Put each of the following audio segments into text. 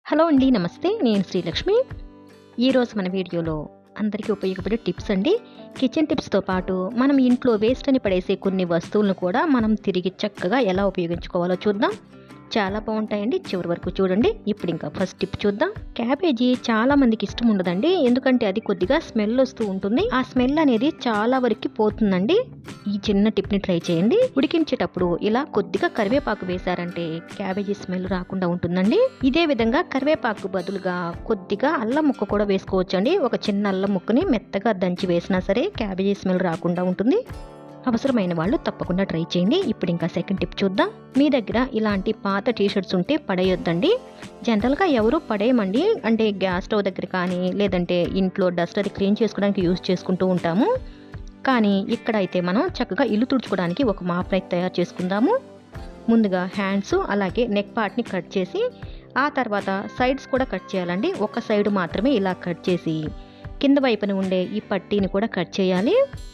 Hello అండి, నమస్తే. నేను శ్రీలక్ష్మి. ఈరోజు మన వీడియోలో అందరికీ ఉపయోగపడే టిప్స్ అండి. కిచెన్ టిప్స్తో పాటు మనం ఇంట్లో వేస్ట్ అని పడేసే కొన్ని వస్తువులను కూడా మనం తిరిగి చక్కగా ఎలా ఉపయోగించుకోవాలో చూద్దాం. చాలా బాగుంటాయండి, చివరి వరకు చూడండి. ఇప్పుడు ఇంకా ఫస్ట్ టిప్ చూద్దాం. క్యాబేజీ చాలా మందికి ఇష్టం ఉండదండి, ఎందుకంటే అది కొద్దిగా స్మెల్ వస్తూ ఉంటుంది. ఆ స్మెల్ అనేది చాలా వరకు పోతుందండి. ఈ చిన్న టిప్ని ట్రై చేయండి. ఉడికించేటప్పుడు ఇలా కొద్దిగా కరివేపాకు వేశారంటే క్యాబేజీ స్మెల్ రాకుండా ఉంటుందండి. ఇదే విధంగా కరివేపాకు బదులుగా కొద్దిగా అల్లం ముక్క కూడా వేసుకోవచ్చండి. ఒక చిన్న అల్లం ముక్కని మెత్తగా దంచి వేసినా సరే క్యాబేజీ స్మెల్ రాకుండా ఉంటుంది. అవసరమైన వాళ్ళు తప్పకుండా ట్రై చేయండి. ఇప్పుడు ఇంకా సెకండ్ టిప్ చూద్దాం. మీ దగ్గర ఇలాంటి పాత టీషర్ట్స్ ఉంటే పడేయొద్దండి. జనరల్గా ఎవరు పడేయమండి, అంటే గ్యాస్ స్టవ్ దగ్గర కానీ లేదంటే ఇంట్లో డస్ట్ అది క్లీన్ చేసుకోవడానికి యూజ్ చేసుకుంటూ ఉంటాము. కానీ ఇక్కడైతే మనం చక్కగా ఇల్లు తుడుచుకోవడానికి ఒక మాప్ అయితే తయారు చేసుకుందాము. ముందుగా హ్యాండ్స్ అలాగే నెక్ పార్ట్ని కట్ చేసి ఆ తర్వాత సైడ్స్ కూడా కట్ చేయాలండి. ఒక సైడ్ మాత్రమే ఇలా కట్ చేసి కింద వైపున ఉండే ఈ పట్టీని కూడా కట్ చేయాలి.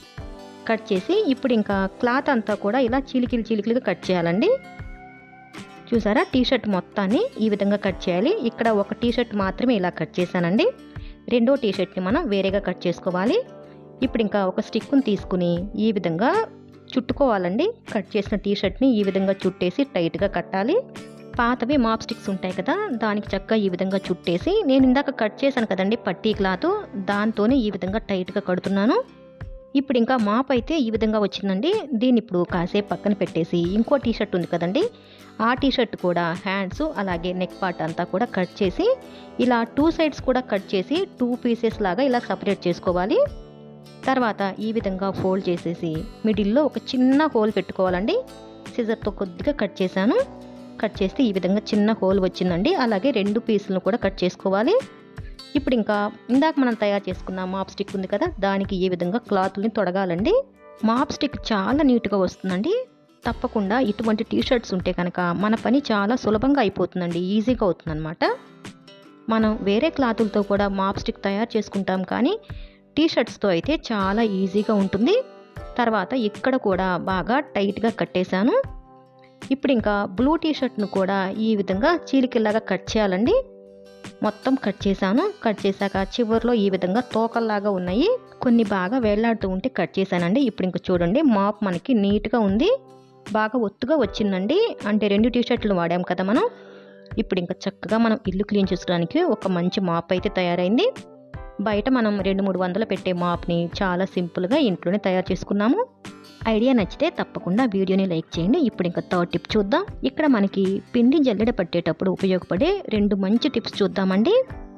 కట్ చేసి ఇప్పుడు ఇంకా క్లాత్ అంతా కూడా ఇలా చీలికలుగా కట్ చేయాలండి. చూసారా, టీషర్ట్ మొత్తాన్ని ఈ విధంగా కట్ చేయాలి. ఇక్కడ ఒక టీషర్ట్ మాత్రమే ఇలా కట్ చేశానండి. రెండో టీషర్ట్ని మనం వేరేగా కట్ చేసుకోవాలి. ఇప్పుడు ఇంకా ఒక స్టిక్ని తీసుకుని ఈ విధంగా చుట్టుకోవాలండి. కట్ చేసిన టీషర్ట్ని ఈ విధంగా చుట్టేసి టైట్గా కట్టాలి. పాతవి మాప్ స్టిక్స్ ఉంటాయి కదా, దానికి చక్కగా ఈ విధంగా చుట్టేసి నేను ఇందాక కట్ చేశాను కదండి పట్టీ క్లాత్, దాంతోనే ఈ విధంగా టైట్గా కడుతున్నాను. ఇప్పుడు ఇంకా మాప్ అయితే ఈ విధంగా వచ్చిందండి. దీన్ని ఇప్పుడు కాసేపు పక్కన పెట్టేసి ఇంకో టీషర్ట్ ఉంది కదండి, ఆ టీషర్ట్ కూడా హ్యాండ్స్ అలాగే నెక్ పార్ట్ అంతా కూడా కట్ చేసి ఇలా 2 సైడ్స్ కూడా కట్ చేసి 2 పీసెస్ లాగా ఇలా సపరేట్ చేసుకోవాలి. తర్వాత ఈ విధంగా ఫోల్డ్ చేసేసి మిడిల్లో ఒక చిన్న హోల్ పెట్టుకోవాలండి. సిజర్తో కొద్దిగా కట్ చేశాను. కట్ చేస్తే ఈ విధంగా చిన్న హోల్ వచ్చిందండి. అలాగే 2 పీసులను కూడా కట్ చేసుకోవాలి. ఇప్పుడు ఇంకా ఇందాక మనం తయారు చేసుకున్న మాప్ స్టిక్ ఉంది కదా, దానికి ఈ విధంగా క్లాత్ని తొడగాలండి. మాప్ స్టిక్ చాలా నీట్గా వస్తుందండి. తప్పకుండా ఇటువంటి టీషర్ట్స్ ఉంటే కనుక మన పని చాలా సులభంగా అయిపోతుందండి, ఈజీగా అవుతుందన్నమాట. మనం వేరే క్లాతులతో కూడా మాప్ స్టిక్ తయారు చేసుకుంటాం, కానీ టీషర్ట్స్తో అయితే చాలా ఈజీగా ఉంటుంది. తర్వాత ఇక్కడ కూడా బాగా టైట్గా కట్టేశాను. ఇప్పుడు ఇంకా బ్లూ టీషర్ట్ను కూడా ఈ విధంగా చీలికల్లాగా కట్ చేయాలండి. మొత్తం కట్ చేశాను. కట్ చేశాక చివరిలో ఈ విధంగా తోకల్లాగా ఉన్నాయి, కొన్ని బాగా వేళ్లాడుతూ ఉంటే కట్ చేశానండి. ఇప్పుడు ఇంకా చూడండి, మాప్ మనకి నీట్గా ఉంది, బాగా ఒత్తుగా వచ్చిందండి. అంటే 2 టీషర్ట్లు వాడాం కదా మనం. ఇప్పుడు ఇంకా చక్కగా మనం ఇల్లు క్లీన్ చేసుకోవడానికి ఒక మంచి మాప్ అయితే తయారైంది. బయట మనం 200-300 పెట్టే మాప్ని చాలా సింపుల్గా ఇంట్లోనే తయారు చేసుకున్నాము. ఐడియా నచ్చితే తప్పకుండా వీడియోని లైక్ చేయండి. ఇప్పుడు ఇంకా థర్డ్ టిప్ చూద్దాం. ఇక్కడ మనకి పిండి జల్లెడ పట్టేటప్పుడు ఉపయోగపడే 2 మంచి టిప్స్ చూద్దామండి.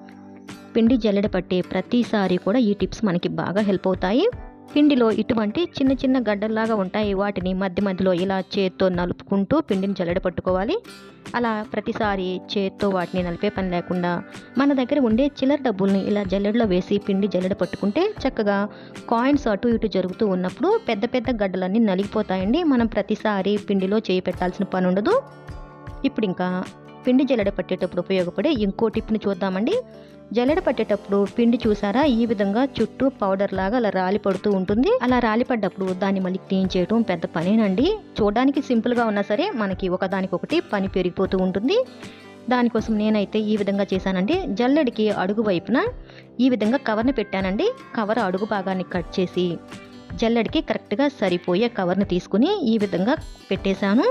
పిండి జల్లెడ పట్టే ప్రతిసారి కూడా ఈ టిప్స్ మనకి బాగా హెల్ప్ అవుతాయి. పిండిలో ఇటువంటి చిన్న చిన్న గడ్డల్లాగా ఉంటాయి, వాటిని మధ్య మధ్యలో ఇలా చేత్తో నలుపుకుంటూ పిండిని జల్లెడ పట్టుకోవాలి. అలా ప్రతిసారి చేత్తో వాటిని నలిపే పని లేకుండా మన దగ్గర ఉండే చిల్లర డబ్బుల్ని ఇలా జల్లెడలో వేసి పిండి జల్లెడ పట్టుకుంటే చక్కగా కాయిన్స్ అటు ఇటు జరుగుతూ ఉన్నప్పుడు పెద్ద పెద్ద గడ్డలన్నీ నలిగిపోతాయండి. మనం ప్రతిసారి పిండిలో చేయి పెట్టాల్సిన పని ఉండదు. ఇప్పుడు ఇంకా పిండి జల్లెడ పట్టేటప్పుడు ఉపయోగపడే ఇంకో టిప్ని చూద్దామండి. జల్లెడ పట్టేటప్పుడు పిండి చూసారా, ఈ విధంగా చుట్టూ పౌడర్ లాగా అలా రాలి పడుతూ ఉంటుంది. అలా రాలి పడ్డప్పుడు దాన్ని మళ్ళీ క్లీన్ చేయడం పెద్ద పనేనండి. చూడడానికి సింపుల్గా ఉన్నా సరే మనకి ఒకదానికొకటి పని పెరిగిపోతూ ఉంటుంది. దానికోసం నేనైతే ఈ విధంగా చేశానండి. జల్లెడికి అడుగు వైపున ఈ విధంగా కవర్ని పెట్టానండి. కవర్ అడుగు భాగాన్ని కట్ చేసి జల్లెడికి కరెక్ట్గా సరిపోయే కవర్ని తీసుకుని ఈ విధంగా పెట్టేశాను.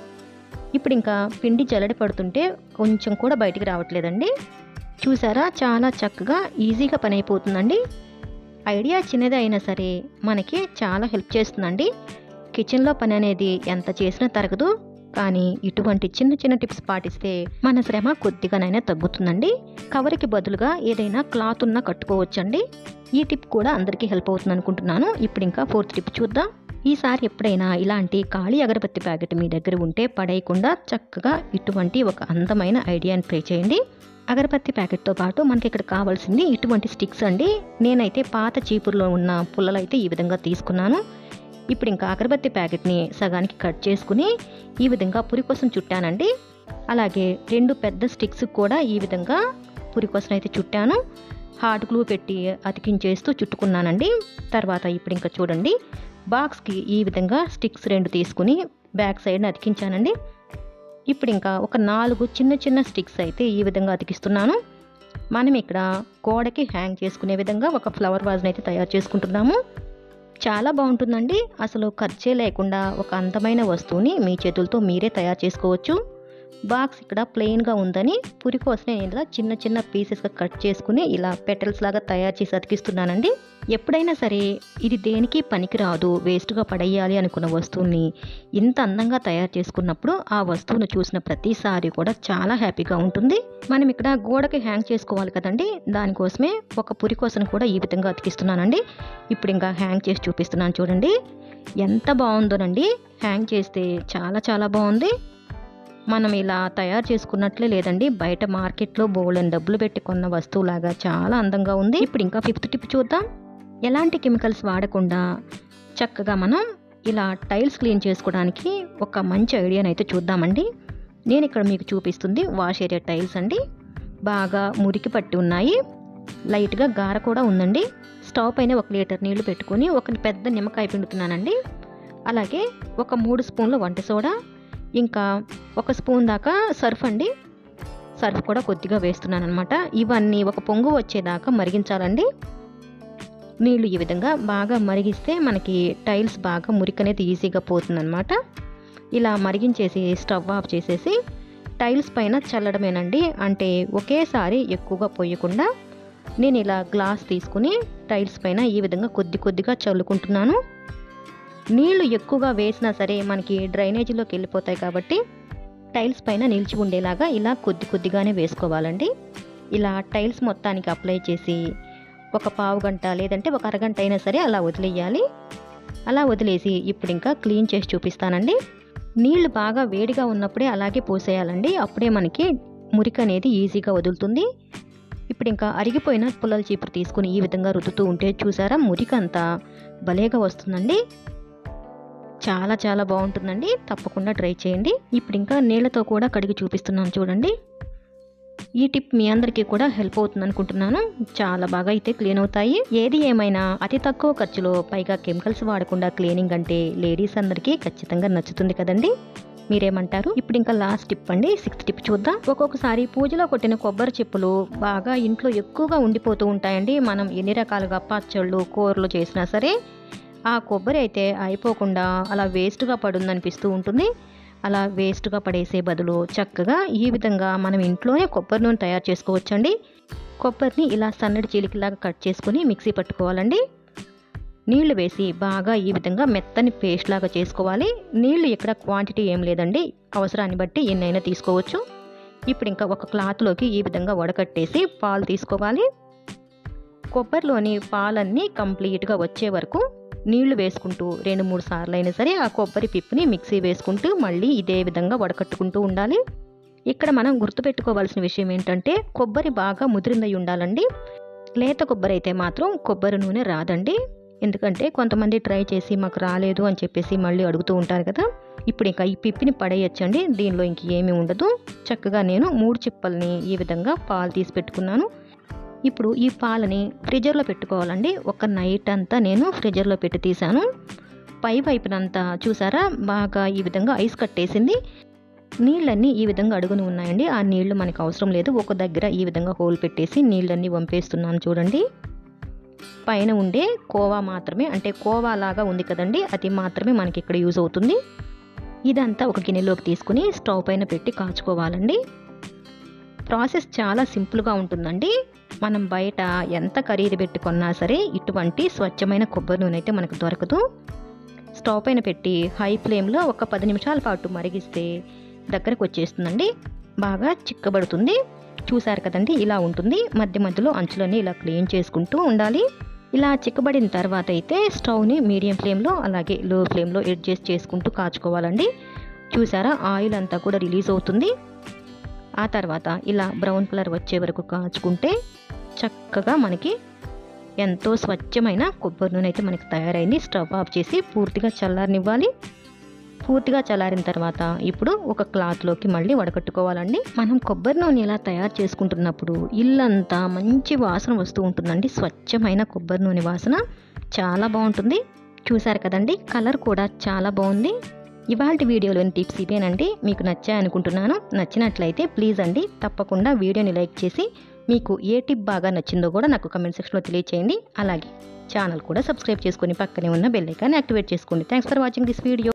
ఇప్పుడు ఇంకా పిండి జల్లెడ పడుతుంటే కొంచెం కూడా బయటికి రావట్లేదండి. చూసారా, చాలా చక్కగా ఈజీగా పని అయిపోతుందండి. ఐడియా చిన్నది అయినా సరే మనకి చాలా హెల్ప్ చేస్తుందండి. కిచెన్లో పని అనేది ఎంత చేసినా తరగదు, కానీ ఇటువంటి చిన్న చిన్న టిప్స్ పాటిస్తే మన శ్రమ కొద్దిగానైనా తగ్గుతుందండి. కవర్కి బదులుగా ఏదైనా క్లాత్ ఉన్నా కట్టుకోవచ్చండి. ఈ టిప్ కూడా అందరికీ హెల్ప్ అవుతుంది అనుకుంటున్నాను. ఇప్పుడు ఇంకా 4th టిప్ చూద్దాం. ఈసారి ఎప్పుడైనా ఇలాంటి ఖాళీ అగరబత్తి ప్యాకెట్ మీ దగ్గర ఉంటే పడేయకుండా చక్కగా ఇటువంటి ఒక అందమైన ఐడియాని ట్రై చేయండి. అగరబత్తి ప్యాకెట్తో పాటు మనకి ఇక్కడ కావాల్సింది ఇటువంటి స్టిక్స్ అండి. నేనైతే పాత చీపురులో ఉన్న పుల్లలు అయితే ఈ విధంగా తీసుకున్నాను. ఇప్పుడు ఇంకా అగరబత్తి ప్యాకెట్ని సగానికి కట్ చేసుకుని ఈ విధంగా పురి కోసం చుట్టానండి. అలాగే 2 పెద్ద స్టిక్స్ కూడా ఈ విధంగా పురి కోసం అయితే చుట్టాను. హాట్ గ్లూ పెట్టి అతికించేస్తూ చుట్టుకున్నానండి. తర్వాత ఇప్పుడు ఇంకా చూడండి, బాక్స్కి ఈ విధంగా స్టిక్స్ 2 తీసుకుని బ్యాక్ సైడ్ని అతికించానండి. ఇప్పుడు ఇంకా ఒక 4 చిన్న చిన్న స్టిక్స్ అయితే ఈ విధంగా అతికిస్తున్నాను. మనం ఇక్కడ గోడకి హ్యాంగ్ చేసుకునే విధంగా ఒక ఫ్లవర్ వాజ్ని అయితే తయారు చేసుకుంటున్నాము. చాలా బాగుంటుందండి. అసలు ఖర్చే లేకుండా ఒక అందమైన వస్తువుని మీ చేతులతో మీరే తయారు చేసుకోవచ్చు. బాక్స్ ఇక్కడ ప్లెయిన్గా ఉందని పురి కోసం నేను ఇలా చిన్న చిన్న పీసెస్గా కట్ చేసుకుని ఇలా పెటల్స్ లాగా తయారు చేసి అతికిస్తున్నానండి. ఎప్పుడైనా సరే ఇది దేనికి పనికిరాదు, వేస్ట్గా పడేయాలి అనుకున్న వస్తువుని ఇంత అందంగా తయారు చేసుకున్నప్పుడు ఆ వస్తువును చూసిన ప్రతిసారి కూడా చాలా హ్యాపీగా ఉంటుంది. మనం ఇక్కడ గోడకి హ్యాంగ్ చేసుకోవాలి కదండి, దానికోసమే ఒక పురి కోసం కూడా ఈ విధంగా అతికిస్తున్నానండి. ఇప్పుడు ఇంకా హ్యాంగ్ చేసి చూపిస్తున్నాను చూడండి, ఎంత బాగుందోనండి. హ్యాంగ్ చేస్తే చాలా చాలా బాగుంది. మనం ఇలా తయారు చేసుకున్నట్లే లేదండి, బయట మార్కెట్లో బోలెడన్ని డబ్బులు పెట్టి కొన్న వస్తువులాగా చాలా అందంగా ఉంది. ఇప్పుడు ఇంకా 5th టిప్ చూద్దాం. ఎలాంటి కెమికల్స్ వాడకుండా చక్కగా మనం ఇలా టైల్స్ క్లీన్ చేసుకోవడానికి ఒక మంచి ఐడియాని అయితే చూద్దామండి. నేను ఇక్కడ మీకు చూపిస్తుంది వాష్ ఏరియా టైల్స్ అండి. బాగా మురికి పట్టి ఉన్నాయి, లైట్గా గార కూడా ఉందండి. స్టవ్ పైన 1 లీటర్ నీళ్లు పెట్టుకొని ఒక పెద్ద నిమ్మకాయ పిండుతున్నానండి. అలాగే ఒక 3 స్పూన్ల వంట సోడా, ఇంకా 1 స్పూన్ దాకా సర్ఫ్ అండి. సర్ఫ్ కూడా కొద్దిగా వేస్తున్నాను అనమాట. ఇవన్నీ ఒక పొంగు వచ్చేదాకా మరిగించాలండి. నీళ్ళు ఈ విధంగా బాగా మరిగిస్తే మనకి టైల్స్ బాగా మురికి అనేది ఈజీగా పోతుందన్నమాట. ఇలా మరిగించేసి స్టవ్ ఆఫ్ చేసేసి టైల్స్ పైన చల్లడమేనండి. అంటే ఒకేసారి ఎక్కువగా పోయకుండా నేను ఇలా గ్లాస్ తీసుకుని టైల్స్ పైన ఈ విధంగా కొద్దిగా చల్లుకుంటున్నాను. నీళ్లు ఎక్కువగా వేసినా సరే మనకి డ్రైనేజీలోకి వెళ్ళిపోతాయి కాబట్టి టైల్స్ పైన నిలిచి ఉండేలాగా ఇలా కొద్దిగానే వేసుకోవాలండి. ఇలా టైల్స్ మొత్తానికి అప్లై చేసి ఒక పావు గంట లేదంటే ఒక అరగంట అయినా సరే అలా వదిలేయాలి. అలా వదిలేసి ఇప్పుడు ఇంకా క్లీన్ చేసి చూపిస్తానండి. నీళ్లు బాగా వేడిగా ఉన్నప్పుడే అలాగే పోసేయాలండి, అప్పుడే మనకి మురికి అనేది ఈజీగా వదులుతుంది. ఇప్పుడు ఇంకా అరిగిపోయిన పుల్లల చీపురు తీసుకుని ఈ విధంగా రుద్దుతూ ఉంటే చూసారా మురికి అంతా భలేగా వస్తుందండి. చాలా చాలా బాగుంటుందండి, తప్పకుండా ట్రై చేయండి. ఇప్పుడు ఇంకా నీళ్ళతో కూడా కడిగి చూపిస్తున్నాను చూడండి. ఈ టిప్ మీ అందరికీ కూడా హెల్ప్ అవుతుంది అనుకుంటున్నాను. చాలా బాగా అయితే క్లీన్ అవుతాయి. ఏది ఏమైనా అతి తక్కువ ఖర్చులో పైగా కెమికల్స్ వాడకుండా క్లీనింగ్ అంటే లేడీస్ అందరికీ ఖచ్చితంగా నచ్చుతుంది కదండి. మీరేమంటారు? ఇప్పుడు ఇంకా లాస్ట్ టిప్ అండి, 6th టిప్ చూద్దాం. ఒక్కొక్కసారి పూజలో కొట్టిన కొబ్బరి చిప్పలు బాగా ఇంట్లో ఎక్కువగా ఉండిపోతూ ఉంటాయండి. మనం ఎన్ని రకాలుగా పచ్చళ్ళు కూరలు చేసినా సరే ఆ కొబ్బరి అయితే అయిపోకుండా అలా వేస్ట్గా పడుందనిపిస్తూ ఉంటుంది. అలా వేస్ట్గా పడేసే బదులు చక్కగా ఈ విధంగా మనం ఇంట్లోనే కొబ్బరి నూనె తయారు చేసుకోవచ్చండి. కొబ్బరిని ఇలా సన్నటి చీలికలాగా కట్ చేసుకుని మిక్సీ పట్టుకోవాలండి. నీళ్లు వేసి బాగా ఈ విధంగా మెత్తని పేస్ట్ లాగా చేసుకోవాలి. నీళ్లు ఇక్కడ క్వాంటిటీ ఏం లేదండి, అవసరాన్ని బట్టి ఎన్నైనా తీసుకోవచ్చు. ఇప్పుడు ఇంకా ఒక క్లాత్లోకి ఈ విధంగా వడకట్టేసి పాలు తీసుకోవాలి. కొబ్బరిలోని పాలన్నీ కంప్లీట్గా వచ్చే వరకు నీళ్లు వేసుకుంటూ 2-3 సార్లు అయినా సరే ఆ కొబ్బరి పిప్పుని మిక్సీ వేసుకుంటూ మళ్ళీ ఇదే విధంగా వడకట్టుకుంటూ ఉండాలి. ఇక్కడ మనం గుర్తుపెట్టుకోవాల్సిన విషయం ఏంటంటే కొబ్బరి బాగా ముదిరిందై ఉండాలండి. లేత కొబ్బరి అయితే మాత్రం కొబ్బరి నూనె రాదండి. ఎందుకంటే కొంతమంది ట్రై చేసి మాకు రాలేదు అని చెప్పేసి మళ్ళీ అడుగుతూ ఉంటారు కదా. ఇప్పుడు ఇంకా ఈ పిప్పిని పడేయచ్చండి, దీనిలో ఇంక ఏమీ ఉండదు. చక్కగా నేను 3 చిప్పల్ని ఈ విధంగా పాలు తీసి పెట్టుకున్నాను. ఇప్పుడు ఈ పాలని ఫ్రిడ్జర్లో పెట్టుకోవాలండి. ఒక నైట్ అంతా నేను ఫ్రిడ్జర్లో పెట్టి తీసాను. పై వైపునంతా చూసారా బాగా ఈ విధంగా ఐస్ కట్టేసింది. నీళ్ళన్నీ ఈ విధంగా అడుగుని ఉన్నాయండి. ఆ నీళ్లు మనకు అవసరం లేదు. ఒక దగ్గర ఈ విధంగా హోల్ పెట్టేసి నీళ్ళన్నీ వంపేస్తున్నాను చూడండి. పైన ఉండే కోవా మాత్రమే, అంటే కోవా లాగా ఉంది కదండి, అది మాత్రమే మనకి ఇక్కడ యూజ్ అవుతుంది. ఇదంతా ఒక గిన్నెలోకి తీసుకుని స్టవ్ పైన పెట్టి కాచుకోవాలండి. ప్రాసెస్ చాలా సింపుల్గా ఉంటుందండి. మనం బయట ఎంత ఖరీదు పెట్టి కొన్నా సరే ఇటువంటి స్వచ్ఛమైన కొబ్బరి నూనె అయితే మనకు దొరకదు. స్టవ్ పైన పెట్టి హై ఫ్లేమ్లో ఒక 10 నిమిషాల పాటు మరిగిస్తే దగ్గరకు వచ్చేస్తుందండి, బాగా చిక్కబడుతుంది. చూసారు కదండి, ఇలా ఉంటుంది. మధ్య మధ్యలో అంచులన్నీ ఇలా క్లీన్ చేసుకుంటూ ఉండాలి. ఇలా చిక్కబడిన తర్వాత అయితే స్టవ్ని మీడియం ఫ్లేమ్లో అలాగే లో ఫ్లేమ్లో అడ్జస్ట్ చేసుకుంటూ కాచుకోవాలండి. చూసారా ఆయిల్ అంతా కూడా రిలీజ్ అవుతుంది. ఆ తర్వాత ఇలా బ్రౌన్ కలర్ వచ్చే వరకు కాచుకుంటే చక్కగా మనకి ఎంతో స్వచ్ఛమైన కొబ్బరి నూనె అయితే మనకి తయారైంది. స్టవ్ ఆఫ్ చేసి పూర్తిగా చల్లారనివ్వాలి. పూర్తిగా చల్లారిన తర్వాత ఇప్పుడు ఒక క్లాత్లోకి మళ్ళీ వడకట్టుకోవాలండి. మనం కొబ్బరి నూనె ఇలా తయారు చేసుకుంటున్నప్పుడు ఇల్లంతా మంచి వాసన వస్తూ ఉంటుందండి. స్వచ్ఛమైన కొబ్బరి నూనె వాసన చాలా బాగుంటుంది. చూసారు కదండి, కలర్ కూడా చాలా బాగుంది. ఇవాల్టి వీడియోలోని టిప్స్ ఇవేనండి. మీకు నచ్చాయనుకుంటున్నాను. నచ్చినట్లయితే ప్లీజ్ అండి తప్పకుండా వీడియోని లైక్ చేసి మీకు ఏ టిప్ బాగా నచ్చిందో కూడా నాకు కమెంట్ సెక్షన్లో తెలియచేయండి. అలాగే ఛానల్ కూడా సబ్స్క్రైబ్ చేసుకొని పక్కనే ఉన్న బెల్ ఐకాన్ యాక్టివేట్ చేసుకోండి. Thanks for watching this video.